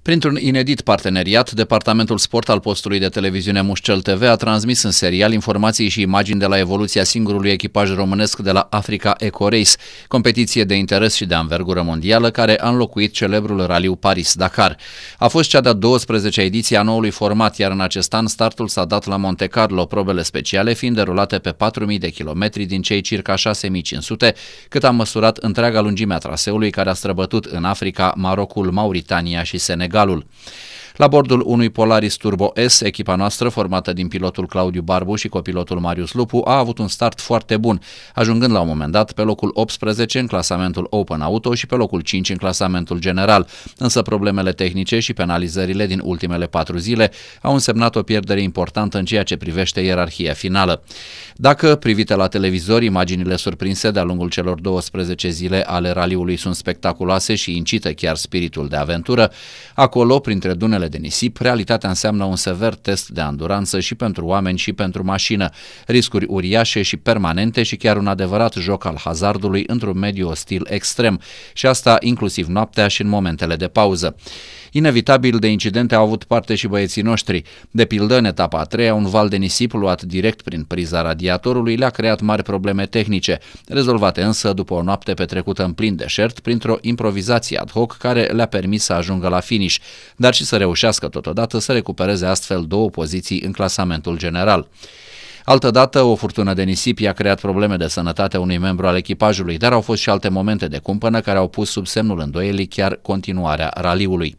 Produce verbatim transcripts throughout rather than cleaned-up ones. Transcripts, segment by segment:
Printr-un inedit parteneriat, Departamentul Sport al postului de televiziune Mușcel T V a transmis în serial informații și imagini de la evoluția singurului echipaj românesc de la Africa Eco Race, competiție de interes și de anvergură mondială care a înlocuit celebrul raliu Paris-Dakar. A fost cea de-a douăsprezecea ediție a noului format, iar în acest an startul s-a dat la Monte Carlo, probele speciale fiind derulate pe patru mii de kilometri din cei circa șase mii cinci sute, cât a măsurat întreaga lungime a traseului care a străbătut în Africa, Marocul, Mauritania și Senegal. La bordul unui Polaris Turbo S, echipa noastră, formată din pilotul Claudiu Barbu și copilotul Marius Lupu, a avut un start foarte bun, ajungând la un moment dat pe locul optsprezece în clasamentul Open Auto și pe locul cinci în clasamentul general, însă problemele tehnice și penalizările din ultimele patru zile au însemnat o pierdere importantă în ceea ce privește ierarhia finală. Dacă, privite la televizor, imaginile surprinse de-a lungul celor douăsprezece zile ale raliului sunt spectaculoase și incită chiar spiritul de aventură, acolo, printre dunele de nisip, realitatea înseamnă un sever test de anduranță și pentru oameni și pentru mașină, riscuri uriașe și permanente și chiar un adevărat joc al hazardului într-un mediu ostil extrem, și asta inclusiv noaptea și în momentele de pauză. Inevitabil de incidente au avut parte și băieții noștri. De pildă, în etapa a treia, un val de nisip luat direct prin priza radiatorului le-a creat mari probleme tehnice, rezolvate însă după o noapte petrecută în plin deșert printr-o improvizație ad hoc care le-a permis să ajungă la finish, dar și să reușească totodată să recupereze astfel două poziții în clasamentul general. Altădată, o furtună de nisip i-a creat probleme de sănătate unui membru al echipajului, dar au fost și alte momente de cumpănă care au pus sub semnul îndoielii chiar continuarea raliului.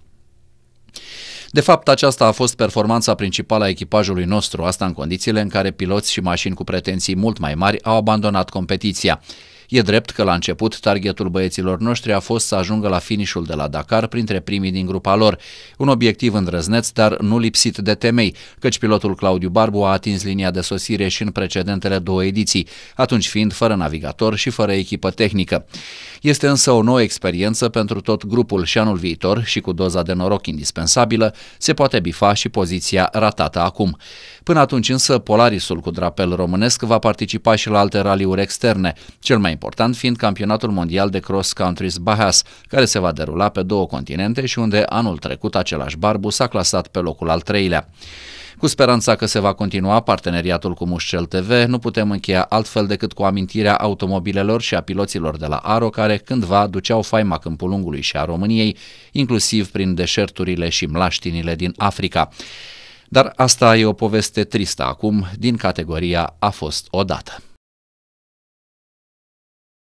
De fapt, aceasta a fost performanța principală a echipajului nostru, asta în condițiile în care piloți și mașini cu pretenții mult mai mari au abandonat competiția. E drept că la început targetul băieților noștri a fost să ajungă la finișul de la Dakar printre primii din grupa lor, un obiectiv îndrăzneț, dar nu lipsit de temei, căci pilotul Claudiu Barbu a atins linia de sosire și în precedentele două ediții, atunci fiind fără navigator și fără echipă tehnică. Este însă o nouă experiență pentru tot grupul și anul viitor și cu doza de noroc indispensabilă se poate bifa și poziția ratată acum. Până atunci însă Polarisul cu drapel românesc va participa și la alte raliuri externe, cel mai important fiind campionatul mondial de cross country Bahas, care se va derula pe două continente și unde anul trecut același Barbu s-a clasat pe locul al treilea. Cu speranța că se va continua parteneriatul cu Mușcel T V, nu putem încheia altfel decât cu amintirea automobilelor și a piloților de la Aro care cândva duceau faima Câmpul Lungului și a României, inclusiv prin deșerturile și mlaștinile din Africa. Dar asta e o poveste tristă acum, din categoria a fost odată.